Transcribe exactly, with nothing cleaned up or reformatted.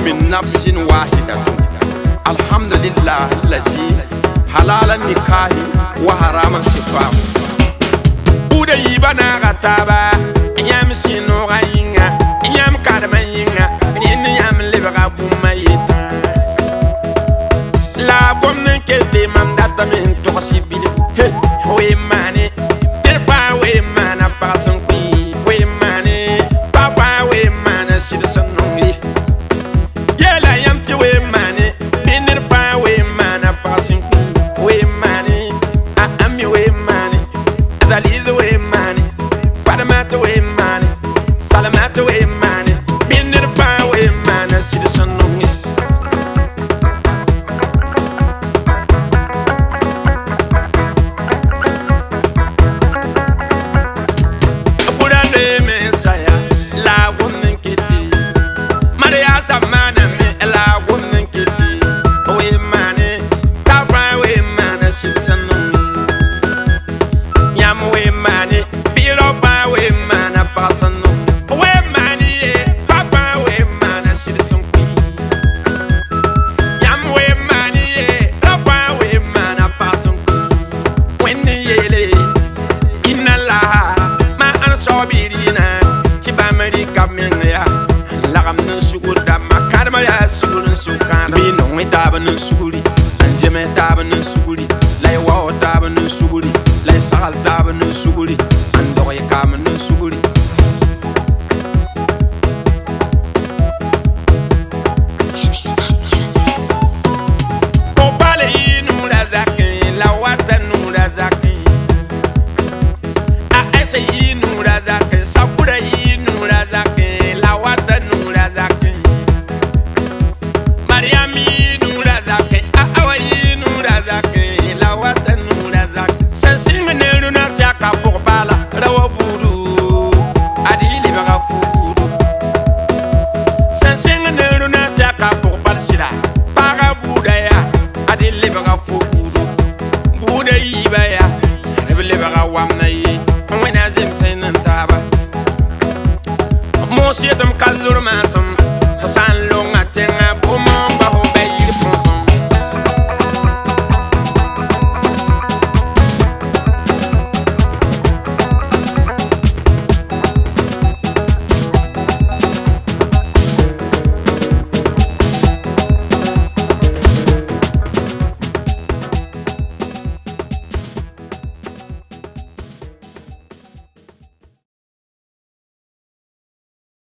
من نفس واحدة الحمد لله الذي حلال النكاح وحرام السفاح بودا يبانا غتابا يام سينو غاينغا يام كارماينغا نين يام لبغا بومايتا لا بومن كدي مام داتا من توشي بيدي وي ماني ديرفا وي مانا باسن كوي وي ماني بابا وي مانا سيدسن نونغي يلا يامتي وي ماني بينرفا وي مانا باسن كوي وي ماني امي وي ماني زاليز وي ماني فادمات وي ماني سلامات وي ماني بينرفا وي مانا سيدسن نونغي Samana me la woman kitty we mane ta fry we mane silsan yam we mane bilo pa we mane pasan we mane papa we mane silsan yam we mane papa we mane pasan when yele inna la ma an sobirina tibamari kamenya lagam nan sugur da makarma ya sugur sukan bi no we daba nan suguri anje me daba nan suguri lay wa daba nan suguri lay sal daba nan suguri ando ya kam nan suguri ko bale inu da zakin la wata nu da zakin a ese inu da zakin